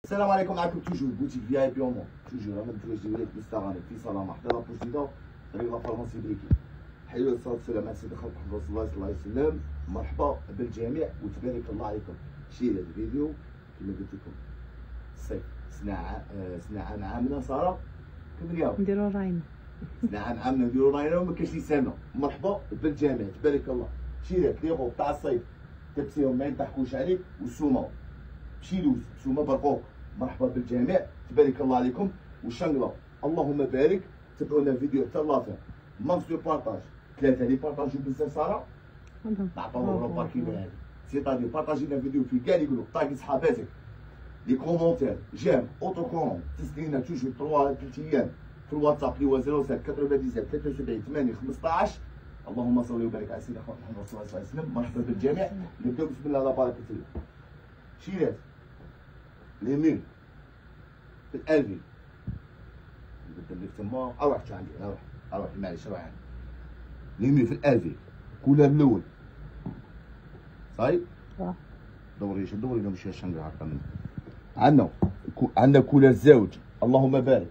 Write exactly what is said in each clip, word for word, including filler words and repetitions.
السلام عليكم، معكم توجور بوتيك في اي بي اون توجور. انا متواجد لك بالصغار في صاله محضر لابوزيدا طريق لافارماسي بريكي. حيوا الصلاه والسلام على سيدي خلق محمد صلى الله عليه وسلم. مرحبا بالجميع وتبارك الله عليكم. شير هذا الفيديو كما قلت لكم الصيف سنة سنة عام عامنا صار كم اليوم نديرو راينا سنة عام عامنا نديرو راينا وما كاينش لي سنة. مرحبا بالجميع تبارك الله. شيرات لي غوب تاع الصيف تبسيهم ما يضحكوش عليك والسومه بشيلوز سومه برقوق. مرحبا بالجميع تبارك الله عليكم. والشنقله اللهم بارك. تبعونا الفيديو حتى لافين ماكس دو بارطاج ثلاثه اللي بارطاجيو بزاف ساره نعطيوهم روبا كيما هذه سيتادي بارطاجينا الفيديو في كاع يقولوا طاقي صحاباتك لي كومونتير جيم اوتو كومون تسقينا توجور ثلاثة ثلاث ايام في الواتساب اللي هو صفر سبعة تسعة سبعة ثلاثة وسبعين ثمانية خمسطاش. اللهم صل وبارك على سيدنا محمد صلى الله عليه وسلم. مرحبا بالجميع. نبداو بسم الله على بركه الله. شيرات لي ميل في الالفي نبدا لك تما اروح شو عندي اروح اروح معليش روح عندي لي ميل في الالفي كولر الاول صايب دوري شو دوري لهم شي شنقه هكا منه. عندنا عندنا كولر الزوج اللهم بارك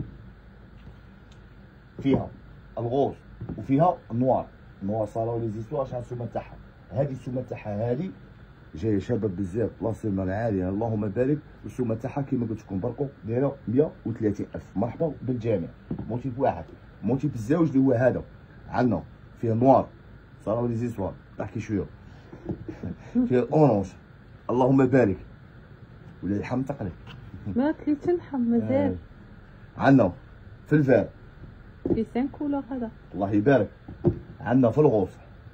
فيها الغوص وفيها النوار. النوار صاروا لي زيستوار شحال السومه تاعها. هذه السومه تاعها هذه جايه شابه بزاف بلاصه عاليه اللهم بارك. والسومه تاعها كيما قلت لكم برقو دايره مية وثلاثين ألف. مرحبا بالجميع. موتيف واحد موتيف الزوج اللي هو هذا. عندنا فيه نوار صاروا لي زيستوار تحكي شويه فيه الاورانج اللهم بارك ولا اللحم تقلب ما كليتش اللحم مازال. عندنا في الفار في سان كولور هذا الله يبارك. عندنا في الغوص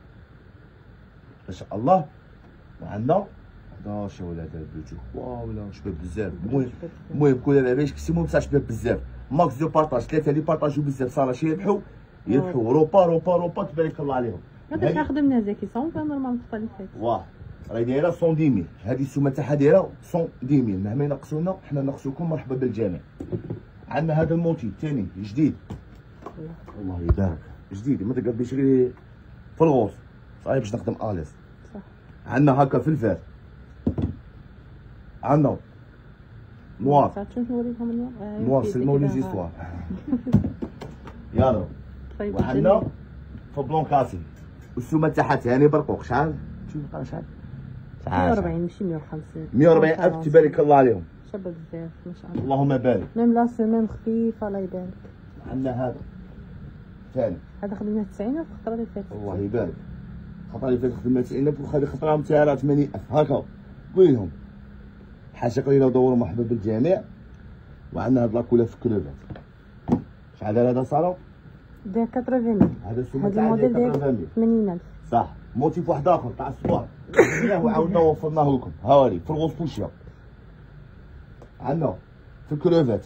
ما شاء الله. وعندنا حداش ولا هذا البلوتو واو ولا شباب بزاف. المهم المهم كل لاباس كسيموم تاع شباب بزاف. ماكس دو بارطاج ثلاثه اللي بارطاجيو بزاف صار شي يربحوا يربحوا روبا روبا روبا تبارك الله عليهم. هذا خدمنا زكي صون كان نورمال الخطه اللي فاتت واه راهي دايره مية وعشرين ميل. هذه السومه تاعها دايره مية وعشرين ميل. مهما ينقصونا حنا نقصوكم. مرحبا بالجميع. عندنا هذا الموتيف ثاني جديد الله يبارك جديد ما تقدرش غير في الغوص صايب باش نخدم اليس صح. عندنا هكا في الفار عندنا نوار نوار سلموا لي زيستوار يلا. وعندنا في بلون كاسي والسومه تاعها ثاني برقوق شحال شوف شحال مية وأربعين ماشي مية وخمسين مية وأربعين ألف تبارك الله عليهم. شابه بزاف ما شاء الله اللهم بارك. ميم لا سيمين خفيفه الله يبارك. عندنا هذا ثاني هذا خدمنا تسعين في الخطره اللي فاتت الله يبارك. الخطره اللي فاتت خدمنا تسعين ألف وهذه خطره نتاعها ثمانين ألف هكا. قولي لهم حاجه قليله ودوروا مرحبا بالجميع. وعندنا هاد لاكولا في كلوفات شحال هذا صاروا داير ثمانين هذا السومه تاع ثمانين ألف صح. موتيف واحد اخر تاع الصباح وعاودنا وفرناه لكم هاولي في الغوص بوشيا. عندنا في الكلوفات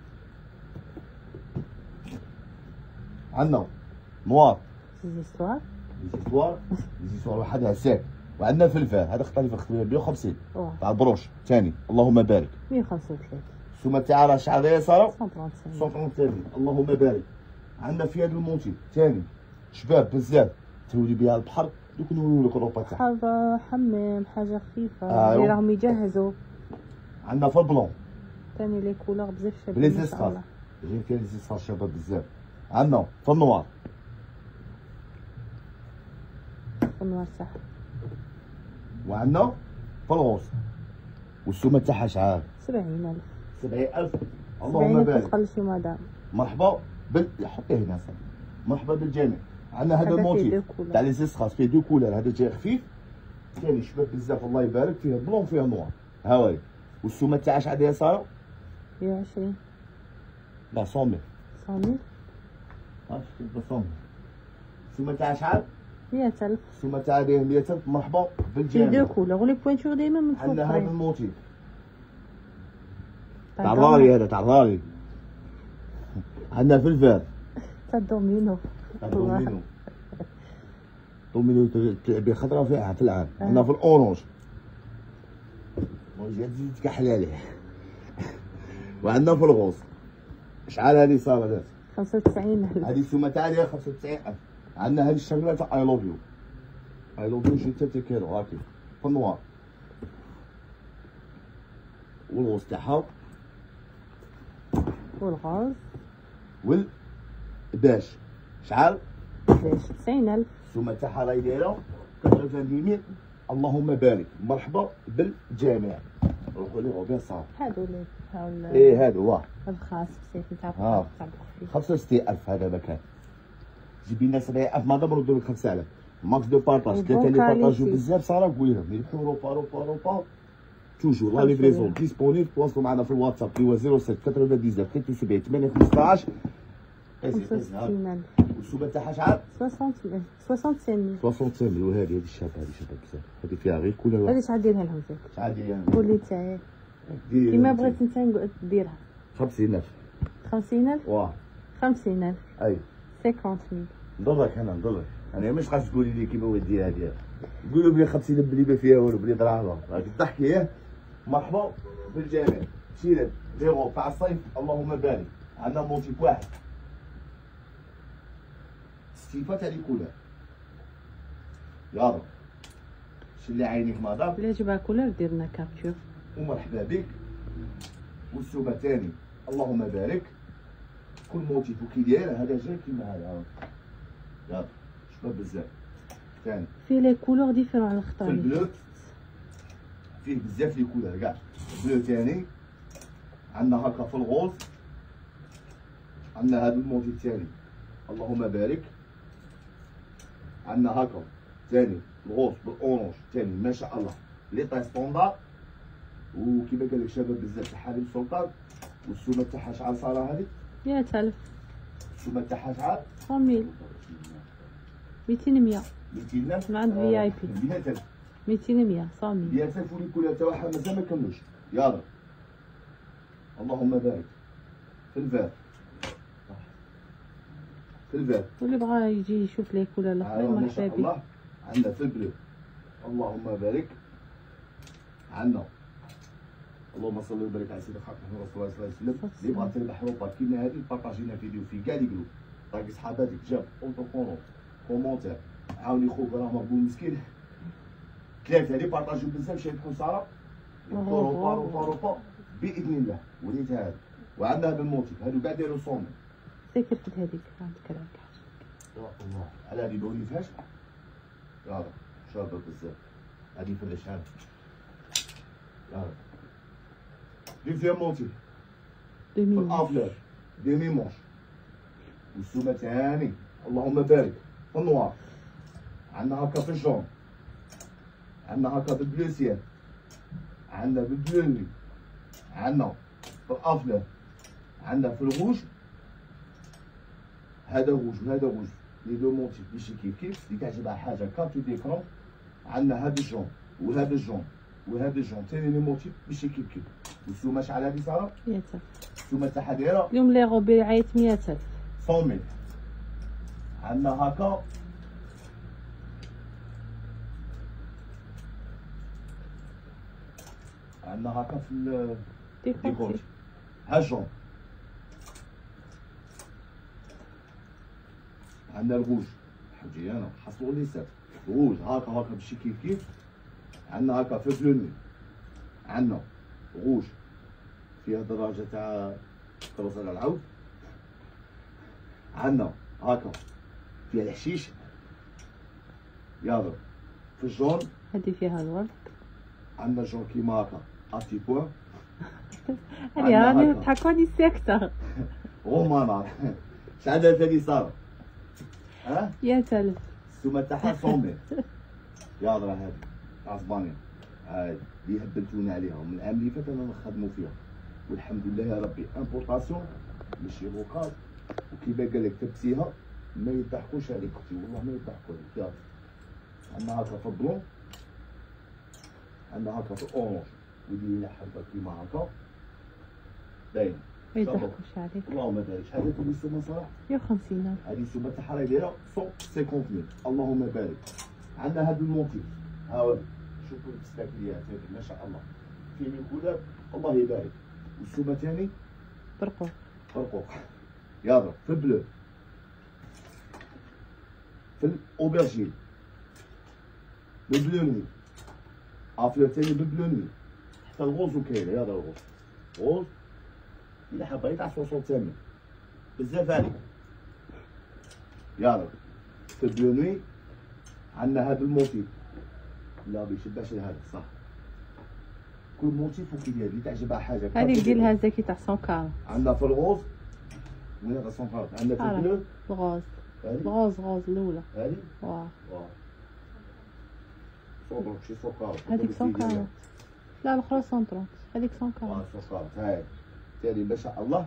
عندنا نوار زيستوار زيستوار زيستوار وحدها ساك. وعندنا في الفار هذا خطا اللي خدمنا مية وخمسين تاع البروش ثاني اللهم بارك. مية وخمسة وثلاثين السومه تاعها راه شحال هي صاروا مية وثلاثين مية وثلاثين اللهم بارك. عندنا في هذا الموتيف ثاني شباب بزاف تولي بها البحر دوك نوريو لك الروبا تاعها. حاجه حمام حاجه خفيفه اللي راهم يجهزوا. عندنا في البلون ثاني لي كولور بزاف شابين بلي زيسخار جايين فيها لي زيسخار شباب بزاف. عندنا في النوار في النوار صح. وعندنا في الغوص والسومه تاعها شحال سبعين ألف سبعين ألف اللهم بارك. تقلشي مدام. مرحبا بال حطيه هنا صافي. مرحبا بالجميع. عندنا هذا الموتيف تاع لي زيسخار فيه دو كولور. هذا جاي خفيف ثاني شباب بزاف الله يبارك. فيه بلون فيه نوار هاوي. والسومه تاعها شحال هي صاروا مية وعشرين لا مية ميل مية اش مية ميل. السومه تاعها شحال مية ألف. السومه تاعها دايره مية ألف. مرحبا بالجميع. في دو كولور ولي بوينتور ديما من فوق. عندنا هذا الموتيف تاع الراري هذا تاع الراري. عندنا في الفار تاع الدومينو تاع الدومينو دومينو تلعبي خطره في العام. عندنا في الاورانج وجات زيد كحل عليه. وعندنا في الغوص شحال هذه صارت خمسة وتسعين ألف. هذه السومه تاعها خمسة وتسعين ألف. عندنا هذه الشغله تاع اي لوف يو اي لوف يو جي ثلاثة كيلو هاكي في النوار. والغوص تاعها والغاز والباش شحال؟ باش تسعين ألف. السومه تاعها راهي دايره ثمانين ألف. اللهم بارك. مرحبا بالجميع. روحوا لي غوبين صافي. هادو اللي هاو ايه هادو واه الخاص بسيف تاع اه تاع فيه خمسة وستين ألف. هذا مكان جيبي لنا سبعين ألف ما نردوا لك خمسة آلاف. ماكس دو بارطاج. ثلاثه اللي بارطاجوا بزاف صراحه قول لهم يربحوا روبا روبا روبا توجور. لا ليفريزون ديسبونيبل. تواصلوا معنا في الواتساب اللي هو صفر سبعة تسعة تسعة سبعين ثمانية خمسطاش. خمسة وستين ألف. والسومه تاعها شحال؟ ستين ألف. ستين ألف. وهذه هذه الشابه هذه شابه بزاف. هذه فيها غير كولر. هذه شحال ديرها لهم زيك؟ شحال ديرها؟ قول لي تاعي كيما بغيت انت نقعد ديرها. خمسين ألف. خمسين ألف. واه خمسين ألف. اي خمسين ألف. نضرك انا نضرك انا مش خاص تقولي لي كيما ودي هذه. قولوا بلي خمسين ألف بلي ما فيها والو بلي دراهم راك تضحكي ياه. مرحبا بالجميع. شيرات زيرو تاع الصيف. اللهم بارك. عندنا موتيف واحد ستيفات هذه كولر يا رب. شلي عينيك مدام. بلا جبها كولر دير لنا كابتشور. ومرحبا بك. والسومه ثاني اللهم بارك. كل موتيف كي داير هذا جا كيما هذا يلا شباب بزاف. ثاني فيه لي كولور ديفيرون على في الخطر. البلو فيه بزاف لي كولر كاع. بلو ثاني عندنا هكا في الغوز. عندنا هذا الموتيف ثاني اللهم بارك. عندنا هكا ثاني الغوص بالاورانج ثاني ما شاء الله لي طاي ستوندار. وكيما قال لك شباب بزاف تاع حليب سلطان. والسومه تاعها شحال صراحه هذه؟ مية ألف. السومه تاعها شحال؟ مية ميتين مية. ميتين ألف. من عند في اي بي. مية ألف. ميتين مية صامي. مية ألف ولي كلها تاعها مازال ما كملوش يا رب. اللهم بارك. في الفار في الفار واللي بغى يجي يشوف لي كولر الاخرين ما مرحبا شاء بك. الله. عندنا في البلو اللهم بارك. عندنا اللهم صل وبارك على سيدنا محمد رسول الله صلى الله عليه وسلم. اللي بغى تربح روبا كيما هذه بارطاجينا فيديو في كاع لي جروب. طاق صحاباتك جاب اوتو كونو كومونتير عاوني خوك راه مقبول مسكين. ثلاثه اللي بارطاجيو بزاف شي يربحوا صراحه يربحوا روبا روبا روبا باذن الله. وليت هذا. وعندنا هذا الموتيف هادو كاع دايروا صومي. سير كيف هذيك عندك راك يا الله على هذه ما وليتهاش يا رب. شابه بزاف هذه فلا شحال يا رب. دوزيام موتيف في الافلار ديمي مونش. والسومه ثاني اللهم بارك في النوار. عندنا هكا في الجون. عندنا هكا بالبلو سيال. عندنا بالبلو. عندنا في الافلار. عندنا في الغوج. هذا غوج وهذا غوج. لي دو موتيف ماشي كيف كيف. اللي تعجبها حاجه كارتو ديكرون. عندنا هذا الجون وهذا الجون وهذا الجون ثاني لي موتيف ماشي كيف كيف. والسومه شحال هذه صراحه؟ مية ألف. السومه تاعها دايره اليوم لي غوبي عيط مية ألف. مية ألف. عندنا هكا عندنا هكا في الديكور ها جون. عندنا الغوج حجي انا حصلوا لي سات غوج هكا هكا ماشي كيف كيف. عندنا هكا في بلوني. عندنا غوج فيها دراجه تاع كروس على العود. عندنا هكا فيها الحشيش يا رب. في الجون هذه فيها الورد. عندنا جون كيما هكا اتي بوان. هاني راني ضحكوني ساكتة. غومانا شحال هذه صار؟ ها؟ مية ألف. السومه تاعها مية ألف. يا راه هذه تاع اسبانيا هاي اللي هبلتونا عليها من العام اللي فات انا نخدموا فيها. والحمد لله يا ربي امبورطاسيون ماشي لوكال. وكيما قال لك تبسيها ما يضحكوش عليك اختي والله ما يضحكوا عليك. يلا عندنا هكا في البلون. عندنا هكا في الاورانج. ودي لنا حبه كيما هكا باين ما يضحكوش عليك. اللهم بارك. شحال هذه السومه صراحه؟ مية وخمسين ألف. هذه السومه تاعها راهي دايره مية وخمسين ألف. اللهم بارك. عندنا هذا الموتيف ها هو شوفوا السباكليات هذه ما شاء الله في من كولر الله يبارك. والسومه ثاني برقوق. برقوق يا رب. في البلو في الاوبرجين بالبلوني افلور ثاني بالبلوني حتى الغوز وكاينه يا رب. الغوز غوز الا حبيت تاع ستين ثمانين بزاف عليك. يلا في البلو نوي عندنا هذا الموتيف، لا بيشبهش لهذا صح، كل موتيف وكيدير اللي تعجبها حاجه. هذيك ديالها زكي تاع مية أربعين. عندنا في الغوز وين هذا مية أربعين، عندنا في البلو الغوز الغوز غوز الاولى هذه واه واه صبرك شي سكر هذيك مية أربعين. لا الاخرى مية وثلاثين، هذيك مية أربعين. اه سكر هاي تالي ما شاء الله.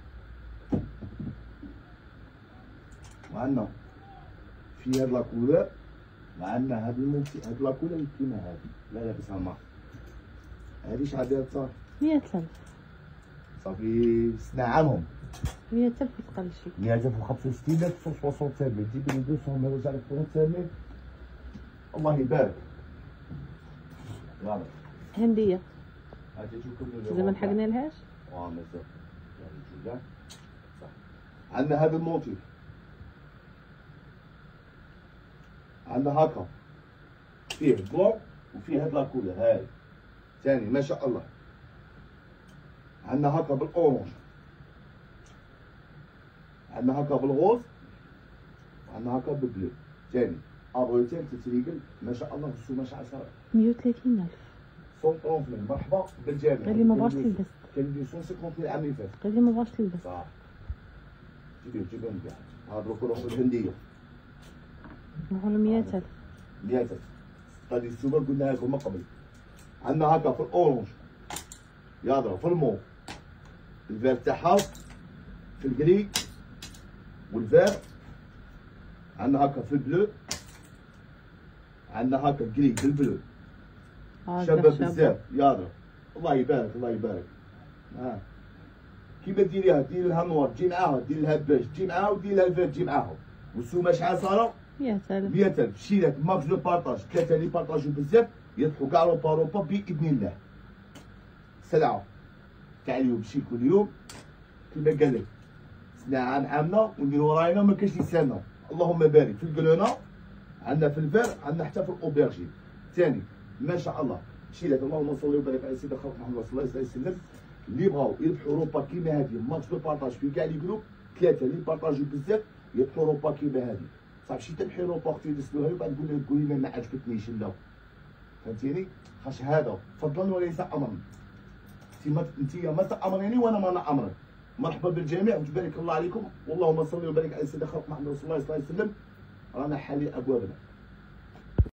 وعندنا في هاد لاكولور وعندنا هاد الموتي هاد لاكولور اللي كيما هادي لا لابسها ما هادي شحال دايره صافي مية ألف صافي سنة عنهم مية ألف يتقل شي مية ألف وخمسة وستين ألف وستين ثمانين تجيب لي مئتين يرجع لك ثلاثين ثمانين. الله يبارك. يلا هندية هاتي شوف زعما لحقنا لهاش. اه مزال يعني جوجا صح. عندنا هذا الموتيف عندنا هكا فيه بلون وفيه هاد لاكولور هاي ثاني ما شاء الله. عندنا هكا بالاورانج، عندنا هكا بالغوز، وعندنا هكا بالبلو ثاني ابروتين تتريقل ما شاء الله. السومه شحال صار؟ مية وثلاثين ألف. مية وثلاثين. مرحبا بالجميع. قال لي ما بغاش تلبس. كان مية وخمسين العام اللي فات. قال لي ما بغاش تلبس. صح. جيبيه جيبيه نبيع. هادو كلهم بالهنديه. نروحو ل مية ألف. مية ألف. هذه السومه قلنا لكم من قبل. عندنا هكا في الاورانج يضرب في المو الفير تاعها في الجري والفير. عندنا هكا في البلو، عندنا هكا الجري بالبلو شابه بزاف يضرب. الله يبارك الله يبارك. ها كيما ديريها ديري لها نوار تجي معاها، ديري لها بيج تجي معاها، وديري لها الفير تجي معاها. والسومه شحال صاروا؟ مية ألف. مية ألف. شيلات ماكس دو بارطاج ثلاثه اللي بارطاجو بزاف يربحوا كاع روبا روبا باذن الله. سلعه تاع اليوم شي كل يوم كيما قال لك سنة عام عامنا ونديرو راينا ما كاينش يسالنا. اللهم بارك في الكلونه عندنا في الفير، عندنا حتى في الاوبرجين ثاني ما شاء الله. شيلات اللهم صل وبارك على سيدنا خلق محمد صلى الله عليه وسلم. اللي بغاو يربحوا روبا كيما هادي ماكس دو بارطاج في كاع لي جروب ثلاثه اللي بارطاجيو بزاف يربحوا روبا كيما هادي. صافي شي تربحي روبا اختي تسلوها وبعد تقول لها تقولي ما عجبتنيش لا فهمتيني. خاش هذا فضلا وليس امرا. انت ما تامريني وانا ما نامرك. مرحبا بالجميع وتبارك الله عليكم. واللهم صل وبارك على سيدنا خلق محمد صلى الله عليه وسلم. رانا حالي ابوابنا.